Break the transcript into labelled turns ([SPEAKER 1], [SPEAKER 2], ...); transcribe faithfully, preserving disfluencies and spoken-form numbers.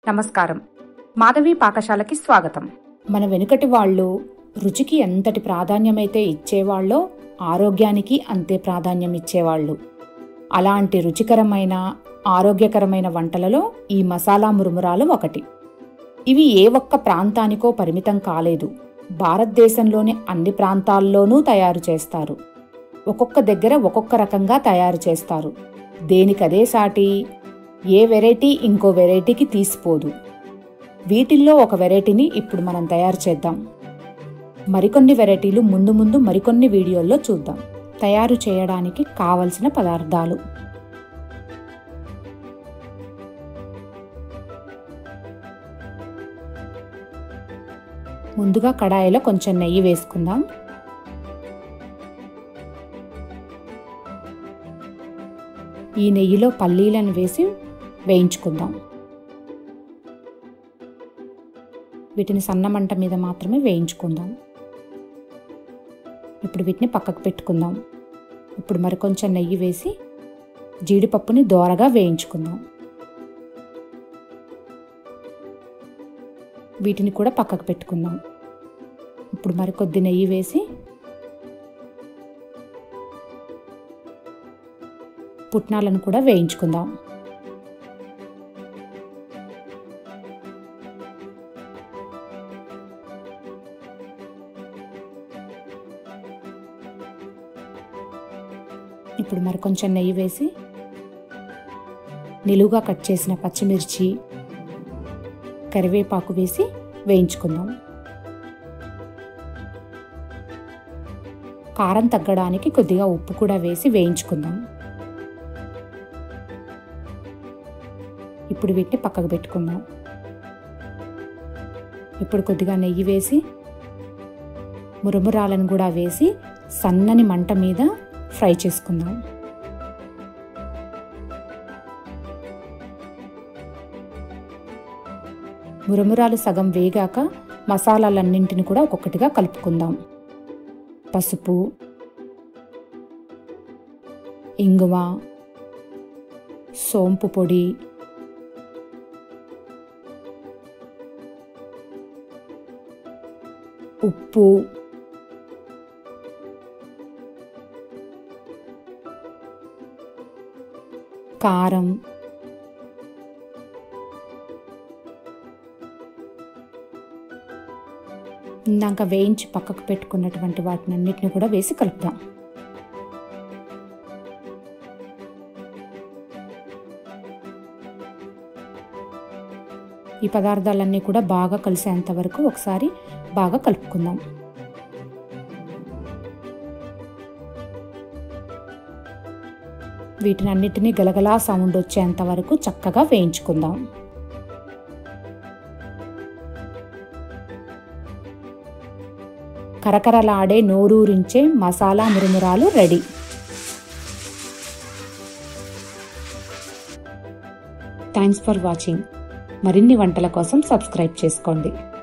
[SPEAKER 1] నమస్కారం. మాధవి పాకశాలకి స్వాగతం.
[SPEAKER 2] మన వెనుకటి వాళ్ళు రుచికి ఎంతటి ప్రాధాన్యమైతే ఇచ్చేవాళ్ళో ఆరోగ్యానికి అంతే ప్రాధాన్యం ఇచ్చేవాళ్ళు. అలాంటి రుచికరమైన ఆరోగ్యకరమైన వంటలలో ఈ మసాలా మురుమురాలు ఒకటి. ఇవి ఏ ఒక్క ప్రాంతానికో పరిమితం కాలేదు. భారతదేశంలోని అన్ని ప్రాంతాల్లోనూ తయారు చేస్తారు. ఒక్కొక్క దగ్గర ఒక్కొక్క రకంగా తయారు చేస్తారు. దేనికదే సాటి. ఏ వెరైటీ ఇంకో వెరైటీకి తీసిపోదు. వీటిల్లో ఒక వెరైటీని ఇప్పుడు మనం తయారు చేద్దాం. మరికొన్ని వెరైటీలు ముందు ముందు మరికొన్ని వీడియోల్లో చూద్దాం. తయారు చేయడానికి కావలసిన పదార్థాలు: ముందుగా కడాయిలో కొంచెం నెయ్యి వేసుకుందాం. ఈ నెయ్యిలో పల్లీలను వేసి వేయించుకుందాం. వీటిని సన్నమంట మీద మాత్రమే వేయించుకుందాం. ఇప్పుడు వీటిని పక్కకు పెట్టుకుందాం. ఇప్పుడు మరికొంచెం నెయ్యి వేసి జీడిపప్పుని దోరగా వేయించుకుందాం. వీటిని కూడా పక్కకు పెట్టుకుందాం. ఇప్పుడు మరికొద్ది నెయ్యి వేసి పుట్నాలను కూడా వేయించుకుందాం. ఇప్పుడు మరి కొంచెం నెయ్యి వేసి నిలువుగా కట్ చేసిన పచ్చిమిర్చి, కరివేపాకు వేసి వేయించుకుందాం. కారం తగ్గడానికి కొద్దిగా ఉప్పు కూడా వేసి వేయించుకుందాం. ఇప్పుడు వీటిని పక్కకు పెట్టుకుందాం. ఇప్పుడు కొద్దిగా నెయ్యి వేసి మురుమురాలను కూడా వేసి సన్నని మంట మీద ఫ్రై చేసుకుందాం. మురుమురాలు సగం వేగాక మసాలాలన్నింటిని కూడా ఒక్కొక్కటిగా కలుపుకుందాం. పసుపు, ఇంగువ, సోంపు పొడి, ఉప్పు, కారం, ఇందాక వేయించి పక్కకు పెట్టుకున్నటువంటి వాటిని అన్నిటిని కూడా వేసి కలుపుదాం. ఈ పదార్థాలన్నీ కూడా బాగా కలిసేంత వరకు ఒకసారి బాగా కలుపుకుందాం. వీటిని అన్నిటినీ గలగలా సౌండ్ వచ్చేంత వరకు చక్కగా వేయించుకుందాం. కరకరలాడే నోరూరించే మసాలా మురుమురాలు రెడీ. Thanks for watching. మరిన్ని వంటల కోసం సబ్స్క్రైబ్ చేసుకోండి.